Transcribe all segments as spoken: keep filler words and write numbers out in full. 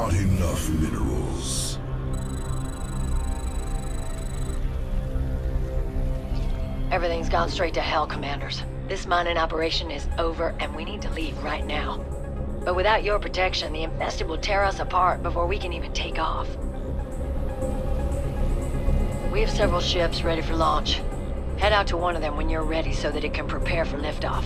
not enough minerals. Everything's gone straight to hell, Commanders. This mining operation is over, and we need to leave right now. But without your protection, the infested will tear us apart before we can even take off. We have several ships ready for launch. Head out to one of them when you're ready so that it can prepare for liftoff.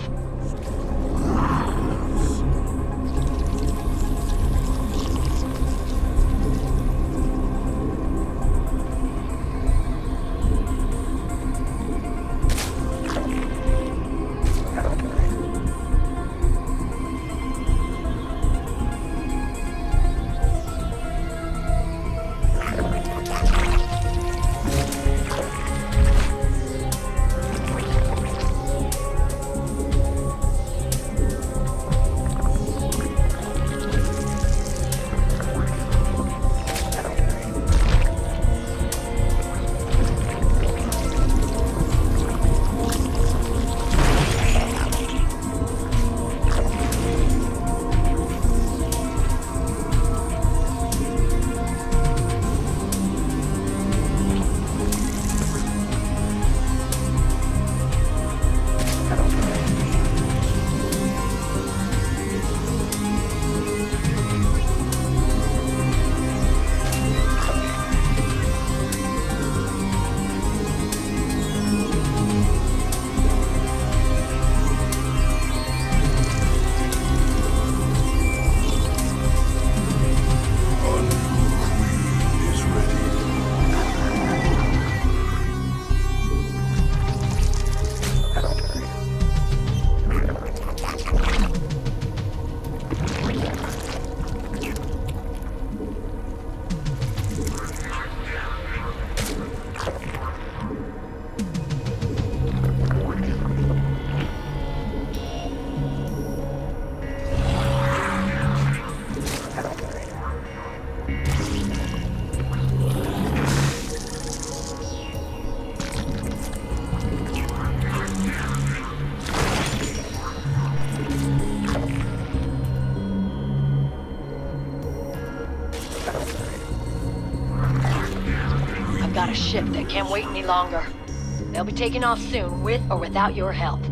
Got a ship that can't wait any longer. They'll be taking off soon, with or without your help.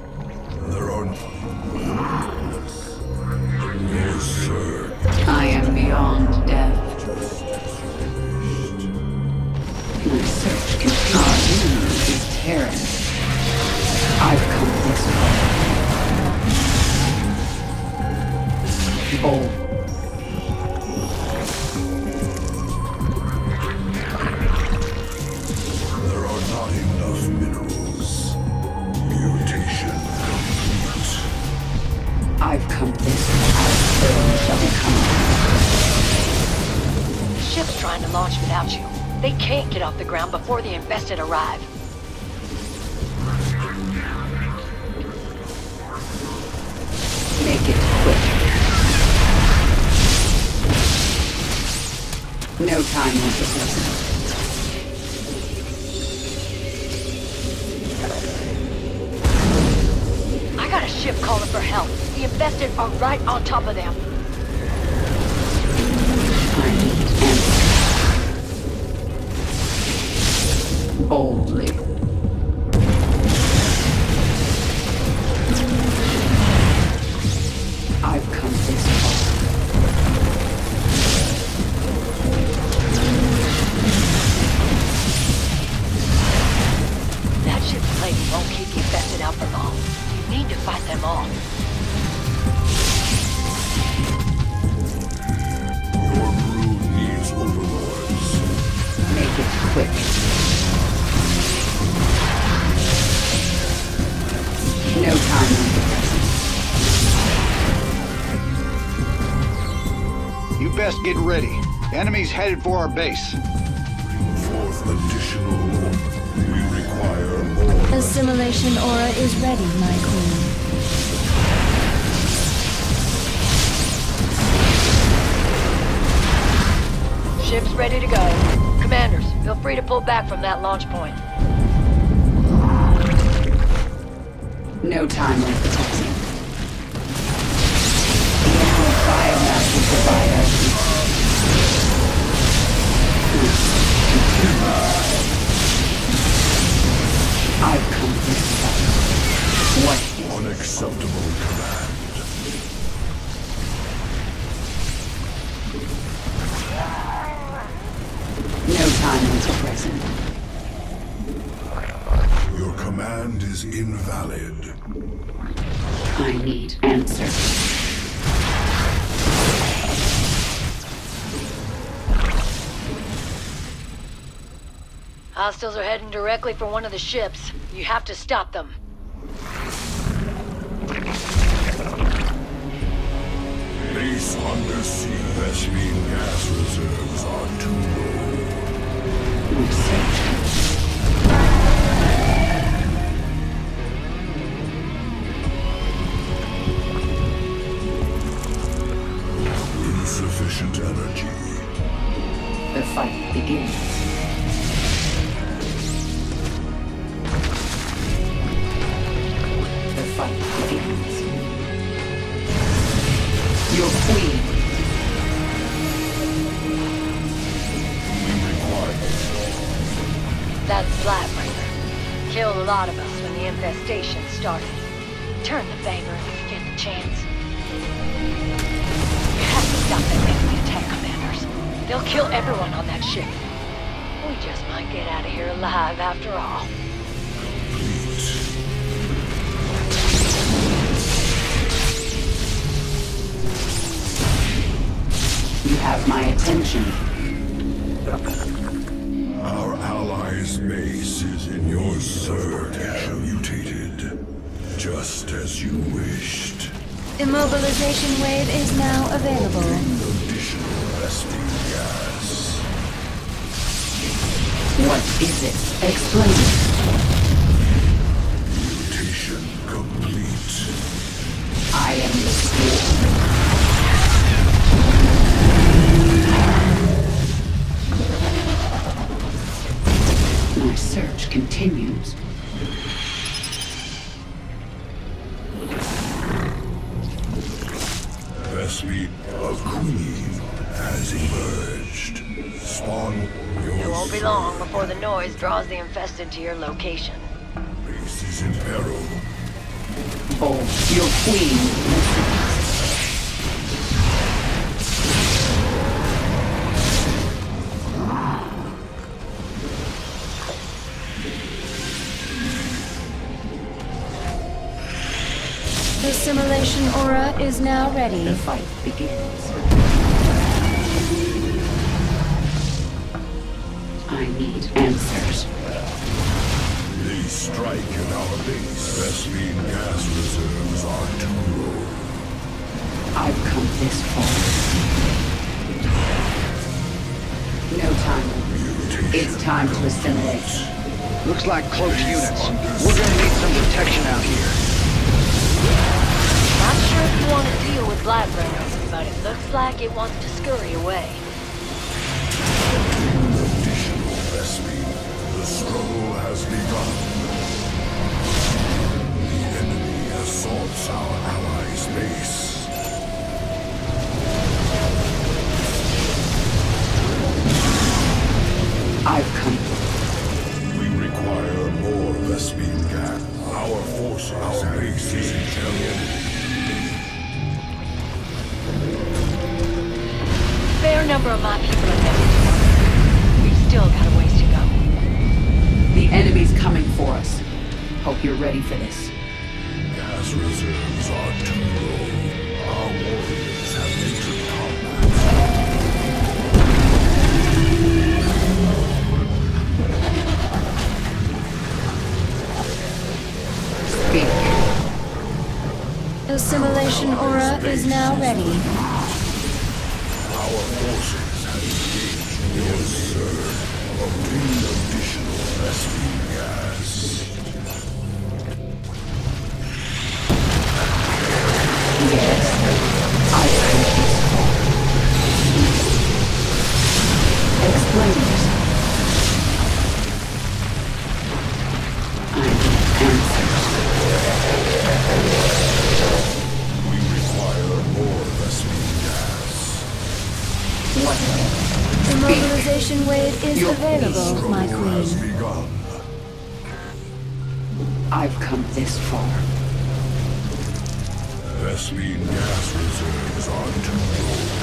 There are... Yes, sir. I am beyond death. My search continues is Terran. I've come this far. Bold. I've come this far, shall become. The ship's trying to launch without you. They can't get off the ground before the infested arrive. Make it quick. No time like the present. I got a ship calling for help. The infested are right on top of them. I need answers. Boldly. I've come this far. That ship's lady won't keep the infested out for long. You need to fight them off. Your brood needs overlords. Make it quick. No time like the present. You best get ready. Enemy's headed for our base. Bring forth additional. We require more. Assimilation aura is ready, my queen. Ship's ready to go. Commanders, feel free to pull back from that launch point. No time like the present. The emerald biomass will provide us. is invalid. I need answers. Hostiles are heading directly for one of the ships. You have to stop them. Base undersea Vespene gas reserves are too low. Insufficient energy. The fight begins. The fight begins. Your queen. We require That's Flatbringer. Killed a lot of us when the infestation started. Turn the favor if you get the chance. You have to stop that enemy attack, Commanders. They'll kill everyone on that ship. We just might get out of here alive after all. You have my attention. Our allies' base is in your third and mutated, just as you wished. Immobilization wave is now available. Additional Vespene gas. What is it? Explain. Mutation complete. I am the Swarm. My search continues. Vespene, a queen, has emerged. Spawn your It won't be long before the noise draws the infested to your location. base is in peril. Oh, your queen. The simulation aura is now ready. The fight begins. I need answers. They strike at our base. Vespene gas reserves are too low. I've come this far. No time. It's time to assimilate. Looks like close units. We're gonna need some protection out here. Not sure if you want to deal with Flatbringer, but it looks like it wants to scurry away. Additional Vespene. The struggle has begun. The enemy assaults our allies' base. I've come. We require more Vespene gas. Our forces, our base is intelligent. Fair number of my people are dead. We've still got a ways to go. The enemy's coming for us. Hope you're ready for this. Gas reserves are too low. Our warriors have entered combat. Speak. The simulation aura is now ready. Our forces have engaged your third. Obtain additional Vespene gas. Yes. I come this far. Explain yourself. I need answers. We require more Vespene gas. What? Immobilization wave is Your available, my Struggle has queen. begun. I've come this far. Vespene gas reserves are too low.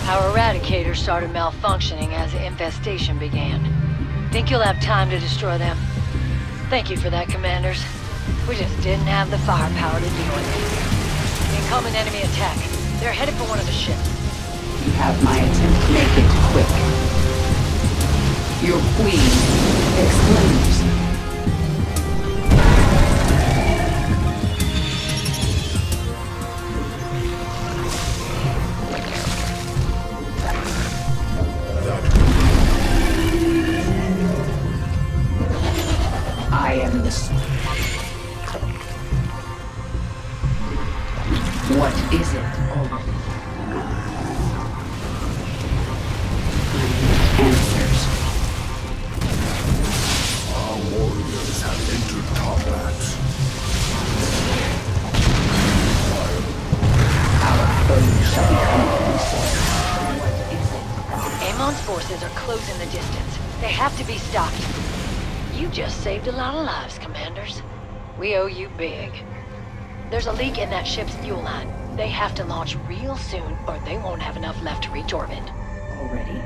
Our Eradicator started malfunctioning as the infestation began. Think you'll have time to destroy them? Thank you for that, Commanders. We just didn't have the firepower to deal with it. Incoming enemy attack. They're headed for one of the ships. You have my attention. Make it quick. Your queen exclaims. I am the... What is it? Oh. Answers. Our warriors have entered combat. Our foes shall become consumed. Amon's forces are closing the distance. They have to be stopped. You just saved a lot of lives, Commanders. We owe you big. There's a leak in that ship's fuel line. They have to launch real soon, or they won't have enough left to reach orbit. Already.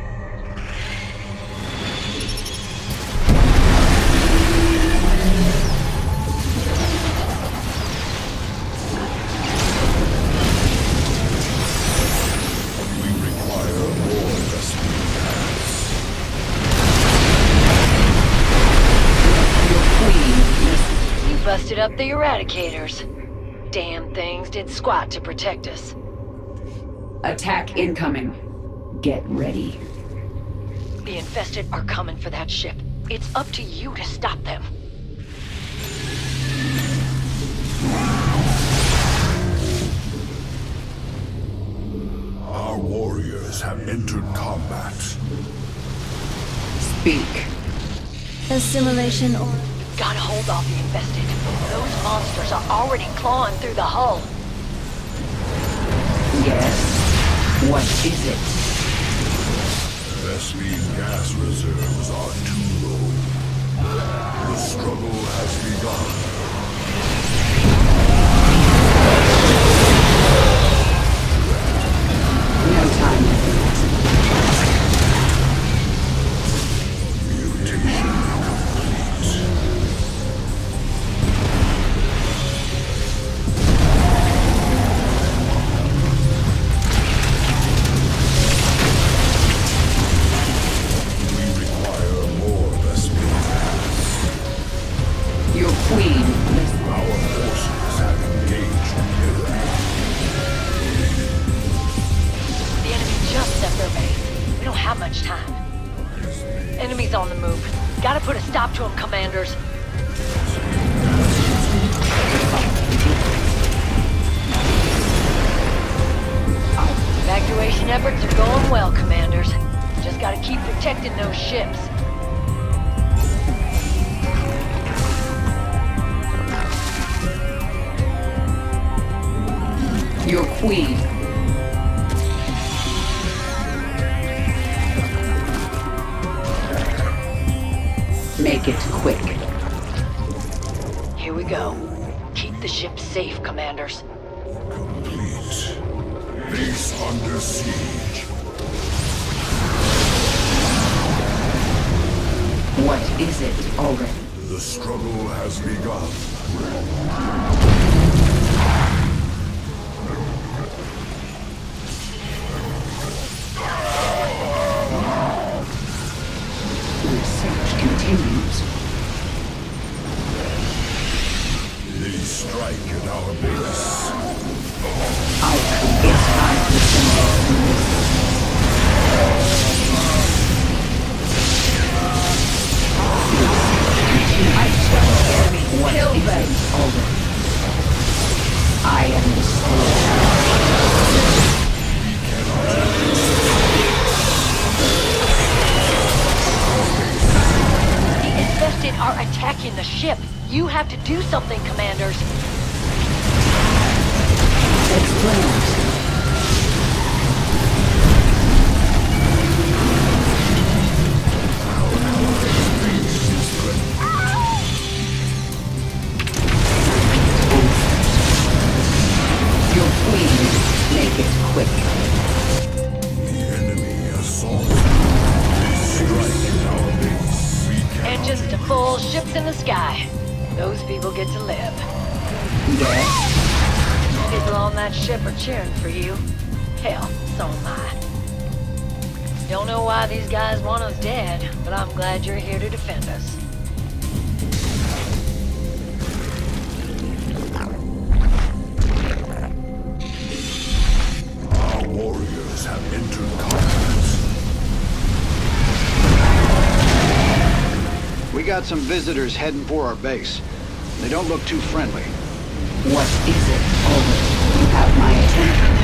We require more rescue paths. Your queen. You busted up the Eradicators. Damn things did squat to protect us. Attack incoming. Get ready. The infested are coming for that ship. It's up to you to stop them. Our warriors have entered combat. Speak. Assimilation or... Gotta hold off the infested. Those monsters are already clawing through the hull. Yes. What is it? Vespene gas reserves are too low. The struggle has begun. No time to lose. Mutation complete. We require more Vespene gas. Your queen. Our forces have engaged Terra. The enemy just left their base. We don't have much time. Enemies on the move. Gotta put a stop to them, Commanders. Evacuation efforts are going well, Commanders. Just gotta keep protecting those ships. Your queen. Make it quick. Here we go. Keep the ship safe, Commanders. Complete. Base under siege. What is it already? The struggle has begun. Research continues. They strike at our base. Outcome is five percent. What is it already? I am the sword. The infested are attacking the ship. You have to do something, Commanders. Explain. Your queen, make it quick. The ships in the sky. Those people get to live. Yes. People on that ship are cheering for you. Hell, so am I. Don't know why these guys want us dead, but I'm glad you're here to defend us. Our warriors have entered combat. We got some visitors heading for our base. They don't look too friendly. What is it, Over? You have my attention.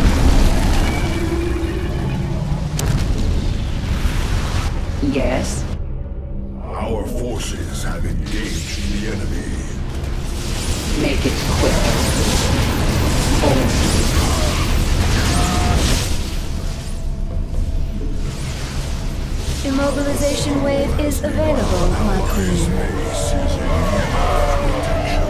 Yes? Our forces have engaged the enemy. Make it quick. Over. Immobilization wave is available, my queen. Base is in protection.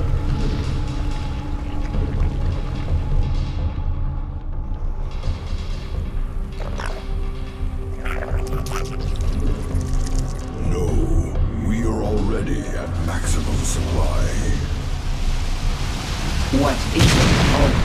No, we are already at maximum supply. What is it, Over?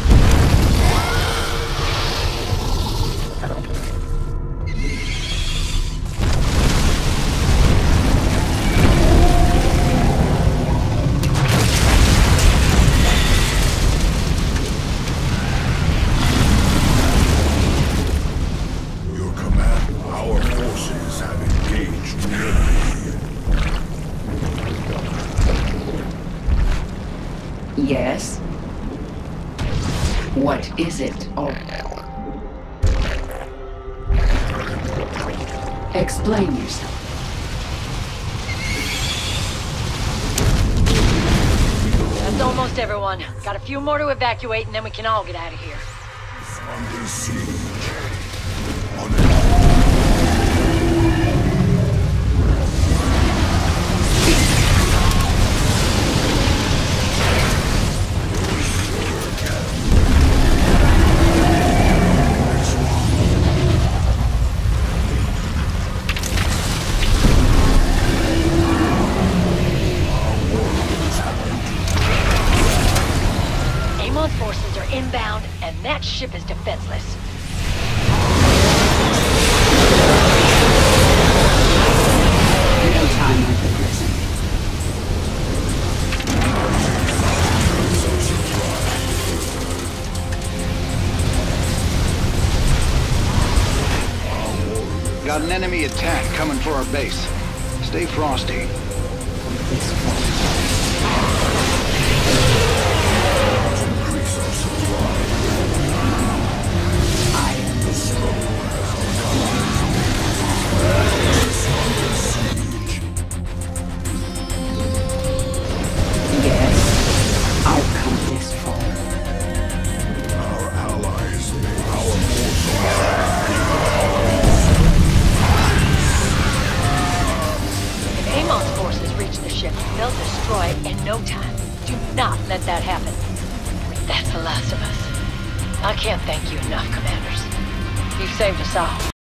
Your command, our forces have engaged the enemy. Yes? What is it, Over? Explain yourself. That's almost everyone. Got a few more to evacuate and then we can all get out of here. Under siege. Amon's forces are inbound and that ship is defenseless. No time at the prison. Got an enemy attack coming for our base. Stay frosty. This one. Increase our supply. I am the soul. Under siege. Yes. I'll come this far. Our allies may our forces. If Amon's forces reach the ship, they'll destroy it in no time. Do not let that happen. That's the last of us. I can't thank you enough, Commanders. You've saved us all.